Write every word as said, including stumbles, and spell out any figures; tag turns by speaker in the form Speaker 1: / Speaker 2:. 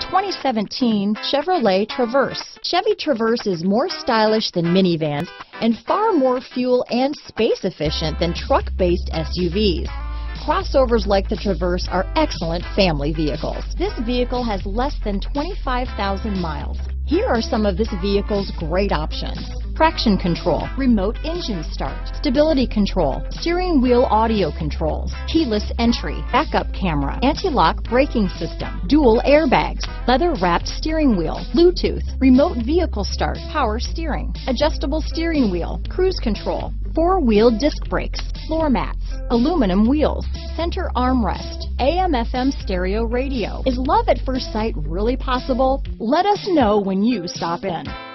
Speaker 1: twenty seventeen Chevrolet Traverse. Chevy Traverse is more stylish than minivans and far more fuel and space efficient than truck-based S U Vs. Crossovers like the Traverse are excellent family vehicles. This vehicle has less than twenty-five thousand miles. Here are some of this vehicle's great options: traction control, remote engine start, stability control, steering wheel audio controls, keyless entry, backup camera, anti-lock braking system, dual airbags, leather-wrapped steering wheel, Bluetooth, remote vehicle start, power steering, adjustable steering wheel, cruise control, four-wheel disc brakes, floor mats, aluminum wheels, center armrest, A M F M stereo radio. Is love at first sight really possible? Let us know when you stop in.